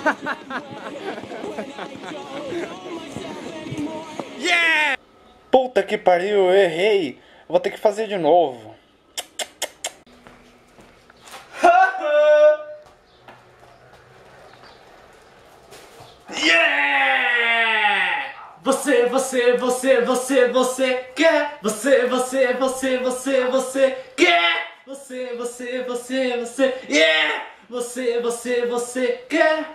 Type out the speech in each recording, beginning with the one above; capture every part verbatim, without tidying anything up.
Yeah! Puta que pariu, eu errei. Vou ter que fazer de novo. Yeah! Você, você, você, você, você quer? Você, você, você, você, você quer? Você, você, você, você, yeah! Você, você, você quer?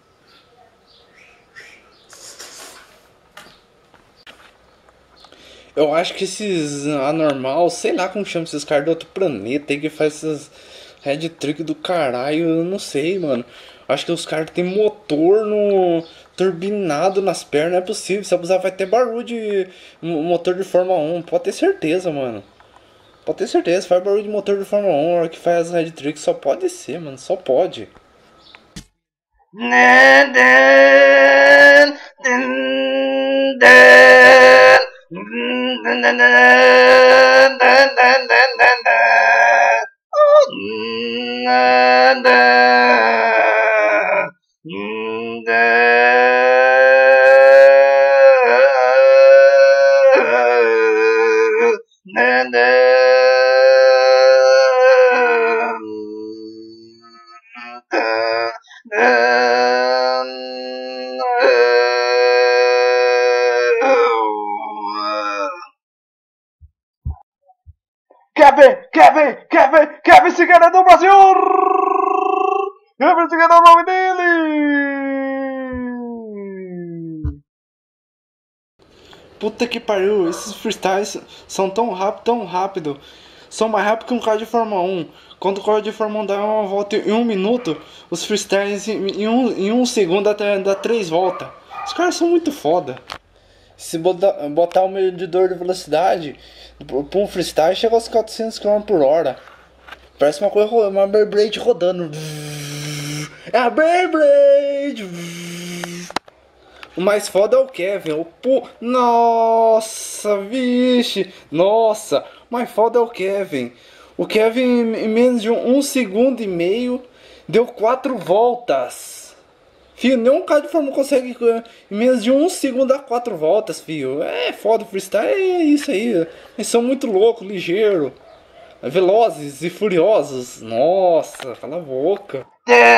Eu acho que esses anormal, sei lá como chama esses caras do outro planeta aí que faz esses head trick do caralho, eu não sei, mano. Acho que os caras têm motor no turbinado nas pernas, não é possível. Se abusar vai ter barulho de motor de Fórmula um, pode ter certeza, mano. Pode ter certeza, faz barulho de motor de Fórmula um, a hora que faz head trick, só pode ser, mano, só pode. Kevin, Kevin, Kevin, Kevin Cigana do Brasil! Kevin Cigana é o nome dele! Puta que pariu, esses freestyles são tão rápido, tão rápido. São mais rápidos que um carro de Fórmula um. Quando o carro de Fórmula um dá uma volta em um minuto, os freestyles em um, em um segundo até dá três voltas. Os caras são muito foda. Se botar, botar o medidor de velocidade para um freestyle, chega aos quatrocentos quilômetros por hora. Parece uma coisa, uma Beyblade rodando. É a Beyblade! O mais foda é o Kevin. O pu... Nossa, vixe! Nossa! O mais foda é o Kevin. O Kevin, em menos de um, um segundo e meio, deu quatro voltas. Fio, nenhum carro de Fórmula um consegue em menos de um segundo dar quatro voltas, fio. É foda, o freestyle é isso aí. Eles são muito loucos, ligeiros, velozes e furiosos. Nossa, cala a boca.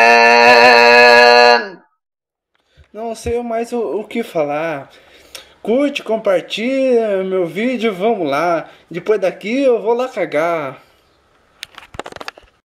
Não sei mais o, o que falar. Curte, compartilha meu vídeo, vamos lá. Depois daqui eu vou lá cagar.